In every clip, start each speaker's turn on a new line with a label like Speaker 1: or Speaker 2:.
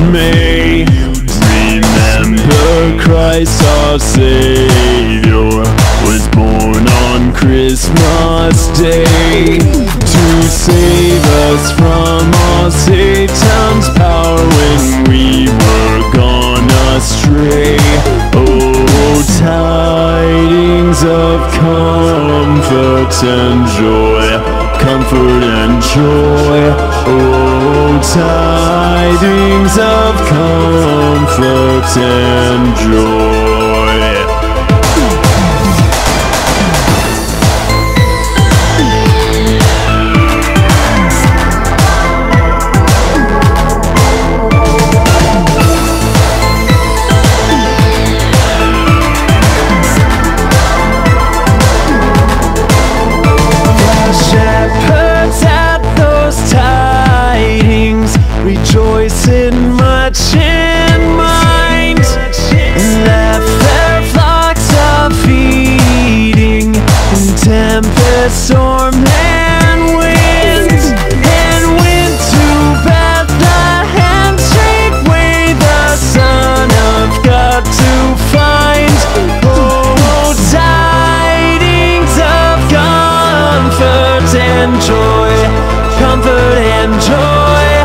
Speaker 1: dismay. Remember Christ our Savior was born on Christmas Day to save us from all Satan's power when we were gone astray. Oh, tidings of comfort and joy, comfort and joy. Oh, tidings of comfort and joy. Rejoicing much in mind, left their flocks a feeding in tempest, storm, and wind, and went to Bethlehem straightway, the Son of God to find. Oh, tidings of comfort and joy, comfort and joy.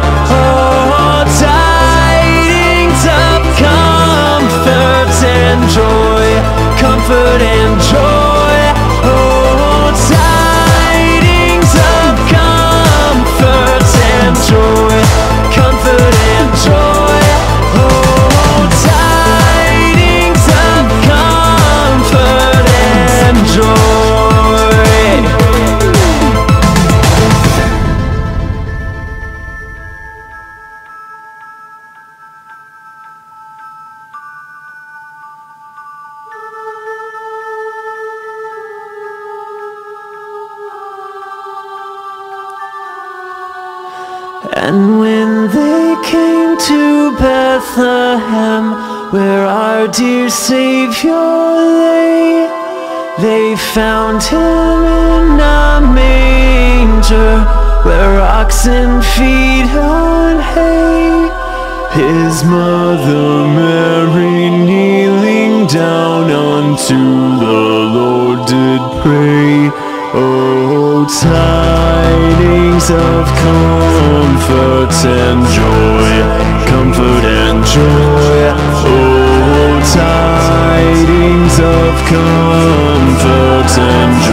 Speaker 1: Joy, comfort and joy. Oh, tidings of comfort and joy, comfort and joy. Oh, tidings of comfort and joy. And when they came to Bethlehem, where our dear Savior lay, they found him in a manger, where oxen feed on hay. His mother Mary kneeling down unto the Lord did pray. Oh, tidings of comfort and joy, comfort and joy. Oh, tidings of comfort and joy.